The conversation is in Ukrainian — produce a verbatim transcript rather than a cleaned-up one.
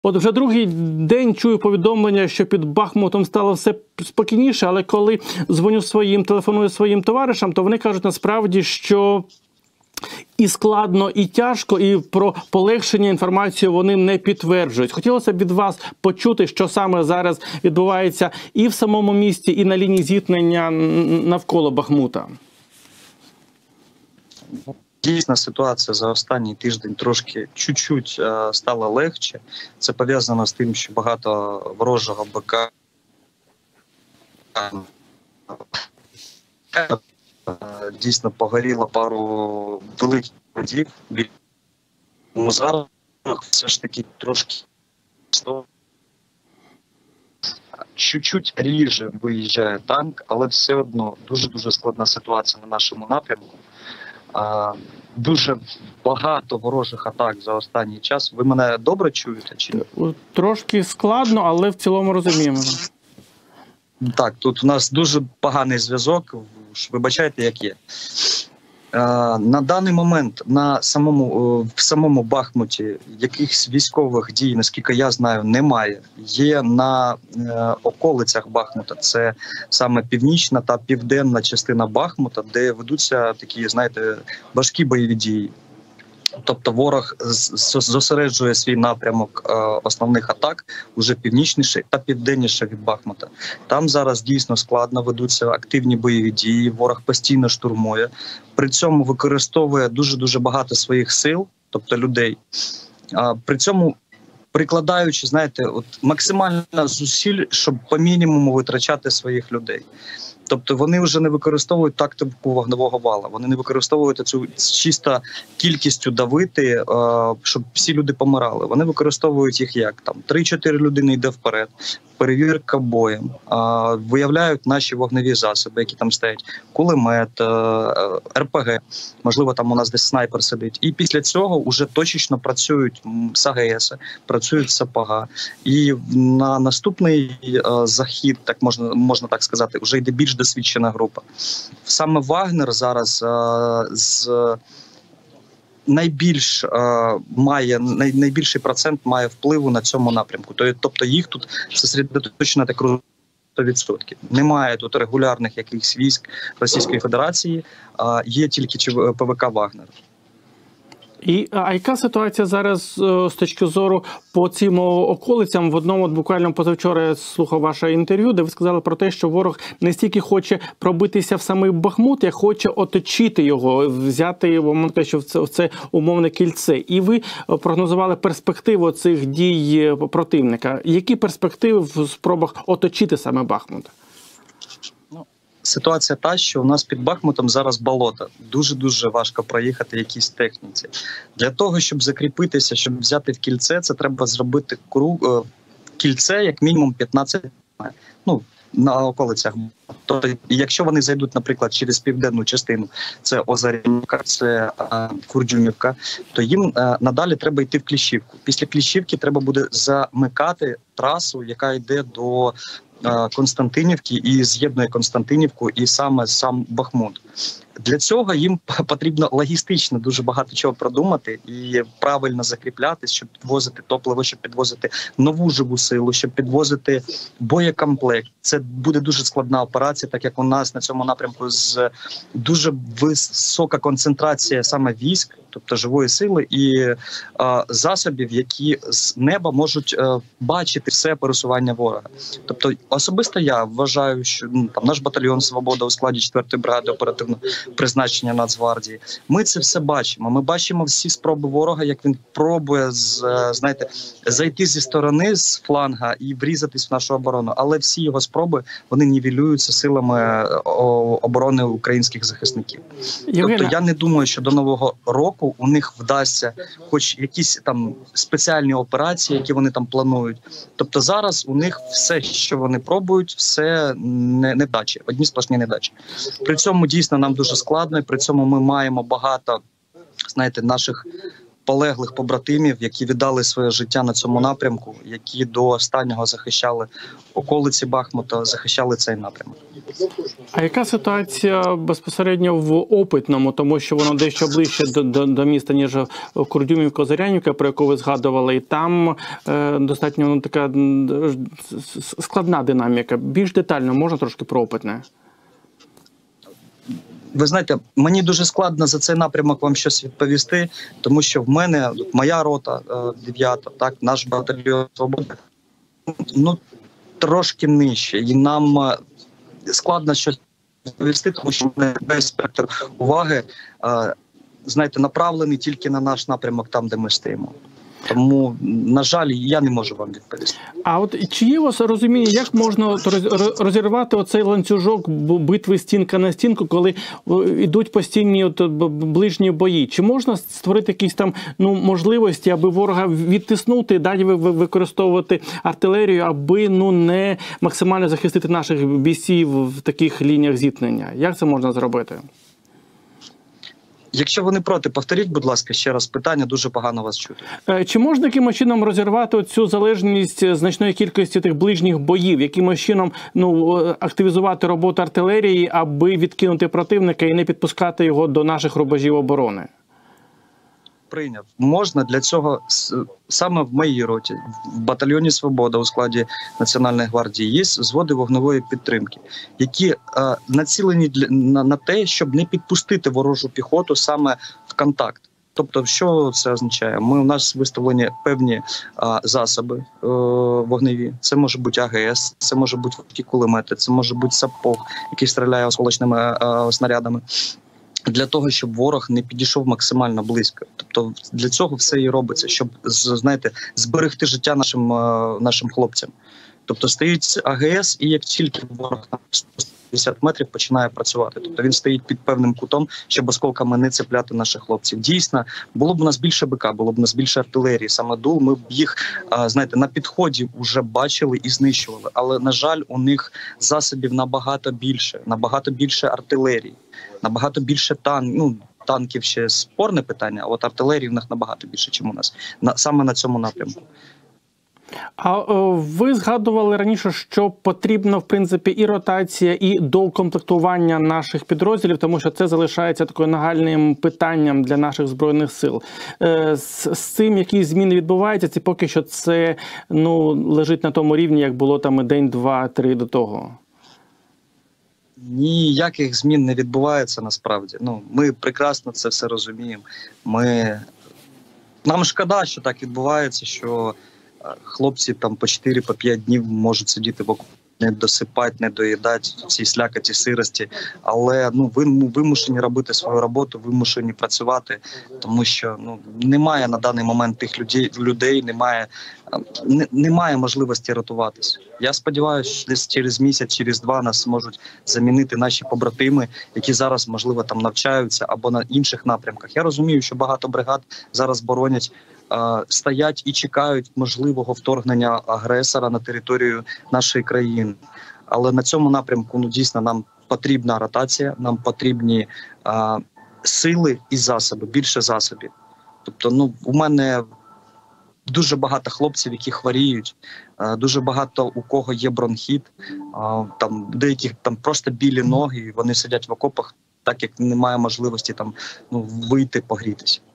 От вже другий день чую повідомлення, що під Бахмутом стало все спокійніше, але коли дзвоню своїм, телефоную своїм товаришам, то вони кажуть насправді, що і складно, і тяжко, і про полегшення інформацію вони не підтверджують. Хотілося б від вас почути, що саме зараз відбувається і в самому місті, і на лінії зіткнення навколо Бахмута. Дійсно, ситуація за останній тиждень трошки чуть-чуть е, стала легше. Це пов'язано з тим, що багато ворожого БК е, дійсно погоріло пару великих водів. Тому зараз все ж таки трошки чуть-чуть ріже виїжджає танк, але все одно дуже-дуже складна ситуація на нашому напрямку. А, дуже багато ворожих атак за останній час. Ви мене добре чуєте чи ні? Трошки складно, але в цілому розуміємо. Так, тут у нас дуже поганий зв'язок. Вибачайте, як є. А, на даний момент на самому, в самому Бахмуті якихось військових дій, наскільки я знаю, немає. Є на е, околицях Бахмута, це саме північна та південна частина Бахмута, де ведуться такі, знаєте, важкі бойові дії. Тобто ворог зосереджує свій напрямок е, основних атак уже північніше та південніше від Бахмута. Там зараз дійсно складно ведуться активні бойові дії, ворог постійно штурмує. При цьому використовує дуже-дуже багато своїх сил, тобто людей. А, при цьому прикладаючи, знаєте, от максимально зусиль, щоб по мінімуму витрачати своїх людей. Тобто вони вже не використовують тактику вогневого вала, вони не використовують цю чисто кількістю давити, щоб всі люди помирали. Вони використовують їх як там три-чотири людини йде вперед, перевірка боєм, виявляють наші вогневі засоби, які там стоять, кулемет, РПГ, можливо там у нас десь снайпер сидить. І після цього вже точечно працюють з АГС, працюють з САПАГа. І на наступний захід, так можна, можна так сказати, вже йде більш досвідчена група. Саме Вагнер зараз а, з найбільш а, має най, найбільший процент має впливу на цьому напрямку. Тобто їх тут зосередоточено так сто відсотків. Немає тут регулярних якихось військ Російської Федерації, а є тільки ПВК Вагнер. І а яка ситуація зараз з точки зору по цим околицям? В одному, от буквально позавчора я слухав ваше інтерв'ю, де ви сказали про те, що ворог не стільки хоче пробитися в самий Бахмут, як хоче оточити його, взяти, мовно кажучи, в це, в це умовне кільце. І ви прогнозували перспективу цих дій противника. Які перспективи в спробах оточити саме Бахмут? Ситуація та, що у нас під Бахмутом зараз болото. Дуже-дуже важко проїхати якійсь техніці. Для того, щоб закріпитися, щоб взяти в кільце, це треба зробити круг, кільце як мінімум п'ятнадцять, ну, на околицях. Тобто, якщо вони зайдуть, наприклад, через південну частину, це Озарівка, це а, Курдюмівка, то їм а, надалі треба йти в Кліщівку. Після Кліщівки треба буде замикати трасу, яка йде до Константинівки і з'єднує Константинівку і саме сам Бахмут. Для цього їм потрібно логістично дуже багато чого продумати і правильно закріплятись, щоб підвозити топливо, щоб підвозити нову живу силу, щоб підвозити боєкомплект. Це буде дуже складна операція, так як у нас на цьому напрямку з дуже висока концентрація саме військ, тобто живої сили і е, засобів, які з неба можуть е, бачити все пересування ворога. Тобто особисто я вважаю, що ну, там наш батальйон «Свобода» у складі четвертої бригади оперативного призначення Нацгвардії. Ми це все бачимо. Ми бачимо всі спроби ворога, як він пробує з, знаєте, зайти зі сторони, з фланга і врізатись в нашу оборону. Але всі його спроби, вони нівелюються силами оборони українських захисників. Євгена. Тобто я не думаю, що до Нового року у них вдасться хоч якісь там спеціальні операції, які вони там планують. Тобто зараз у них все, що вони пробують, все не, невдачі, одні сплошні невдачі. При цьому дійсно нам дуже складно, і при цьому ми маємо багато, знаєте, наших полеглих побратимів, які віддали своє життя на цьому напрямку, які до останнього захищали околиці Бахмута, захищали цей напрямок. А яка ситуація безпосередньо в Опитному, тому що воно дещо ближче до, до, до міста, ніж Курдюмівка-Озерянівка, про яку ви згадували, і там е, достатньо ну, така складна динаміка. Більш детально можна трошки про Опитне? Ви знаєте, мені дуже складно за цей напрямок вам щось відповісти, тому що в мене, моя рота, дев'ята, так, наш батальйон «Свобода», ну, трошки нижче, і нам складно щось відповісти, тому що весь спектр уваги, знаєте, направлений тільки на наш напрямок, там, де ми стоїмо. Тому, на жаль, я не можу вам відповісти. А от чи є у вас розуміння, як можна розірвати оцей ланцюжок битви стінка на стінку, коли йдуть постійні от ближні бої? Чи можна створити якісь там ну, можливості, аби ворога відтиснути, далі використовувати артилерію, аби ну, не максимально захистити наших бійців в таких лініях зіткнення? Як це можна зробити? Якщо ви не проти, повторіть, будь ласка, ще раз питання, дуже погано вас чути. Чи можна якимось чином розірвати цю залежність значної кількості тих ближніх боїв? Якимось чином ну, активізувати роботу артилерії, аби відкинути противника і не підпускати його до наших рубежів оборони? Прийняв. Можна для цього, саме в моїй роті, в батальйоні «Свобода» у складі Національної гвардії є зводи вогневої підтримки, які е, націлені для, на, на те, щоб не підпустити ворожу піхоту саме в контакт. Тобто, що це означає? Ми, у нас виставлені певні е, засоби е, вогневі. Це може бути АГС, це може бути важкі кулемети, це може бути сапог, який стріляє осколочними е, снарядами. Для того, щоб ворог не підійшов максимально близько. Тобто для цього все і робиться, щоб, знаєте, зберегти життя нашим, нашим хлопцям. Тобто стоїть АГС, і як тільки ворог на сто п'ятдесят метрів починає працювати. Тобто він стоїть під певним кутом, щоб осколками не цепляти наших хлопців. Дійсно, було б у нас більше БК, було б у нас більше артилерії, саме ДУЛ, ми б їх, знаєте, на підході вже бачили і знищували. Але, на жаль, у них засобів набагато більше, набагато більше артилерії, набагато більше тан... ну, танків ще спорне питання, а от артилерії в них набагато більше, ніж у нас. На... Саме на цьому напрямку. А о, ви згадували раніше, що потрібно, в принципі, і ротація, і доукомплектування наших підрозділів, тому що це залишається такою нагальним питанням для наших Збройних сил. Е, з, з цим, які зміни відбуваються, це поки що це ну, лежить на тому рівні, як було там день, два, три до того. Ніяких змін не відбувається насправді. Ну, ми прекрасно це все розуміємо. Ми... Нам шкода, що так відбувається, що хлопці там по чотири-п'ять днів можуть сидіти в окопі, не досипати, не доїдати в цій слякоті, сирості. Але ну, ви вимушені робити свою роботу, вимушені працювати, тому що ну, немає на даний момент тих людей, людей немає, не, немає можливості рятуватися. Я сподіваюся, що десь через місяць, через два нас зможуть замінити наші побратими, які зараз, можливо, там навчаються або на інших напрямках. Я розумію, що багато бригад зараз боронять, стоять і чекають можливого вторгнення агресора на територію нашої країни. Але на цьому напрямку ну, дійсно нам потрібна ротація, нам потрібні а, сили і засоби, більше засобів. Тобто, ну, у мене дуже багато хлопців, які хворіють, а, дуже багато у кого є бронхіт, а, там деяких там просто білі ноги, і вони сидять в окопах, так як немає можливості там ну, вийти погрітися.